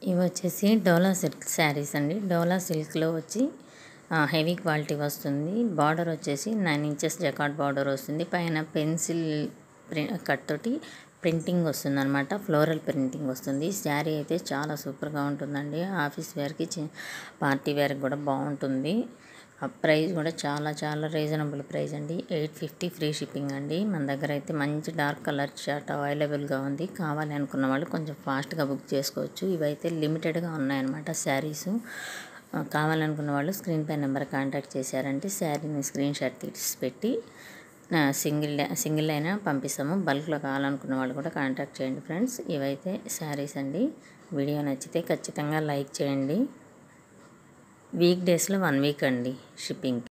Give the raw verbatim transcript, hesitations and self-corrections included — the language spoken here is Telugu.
ఇవి వచ్చేసి డోలా సిల్క్ శారీస్ అండి. డోలా సిల్క్లో వచ్చి హెవీ క్వాలిటీ వస్తుంది. బార్డర్ వచ్చేసి నైన్ ఇంచెస్ జకార్డ్ బార్డర్ వస్తుంది. పైన పెన్సిల్ కట్ తోటి ప్రింటింగ్ వస్తుంది అనమాట. ఫ్లోరల్ ప్రింటింగ్ వస్తుంది. శారీ అయితే చాలా సూపర్గా ఉంటుందండి. ఆఫీస్ వేర్కి పార్టీ వేర్కి కూడా బాగుంటుంది. ప్రైస్ కూడా చాలా చాలా రీజనబుల్ ప్రైస్ అండి. ఎయిట్ ఫిఫ్టీ ఫ్రీ షిప్పింగ్ అండి. మన దగ్గర అయితే మంచి డార్క్ కలర్ షర్ట్ అవైలబుల్గా ఉంది. కావాలి అనుకున్న వాళ్ళు కొంచెం ఫాస్ట్గా బుక్ చేసుకోవచ్చు. ఇవైతే లిమిటెడ్గా ఉన్నాయన్నమాట శారీస్. కావాలనుకున్న వాళ్ళు స్క్రీన్ పై నెంబర్ కాంటాక్ట్ చేశారంటే శారీని స్క్రీన్ షాట్ తీసి పెట్టి సింగిల్ సింగిల్ అయినా పంపిస్తాము. బల్క్లో కావాలనుకున్న వాళ్ళు కూడా కాంటాక్ట్ చేయండి ఫ్రెండ్స్. ఇవైతే శారీస్ అండి. వీడియో నచ్చితే ఖచ్చితంగా లైక్ చేయండి. వీక్ డేస్లో వన్ వీక్ అండి షిప్పింగ్.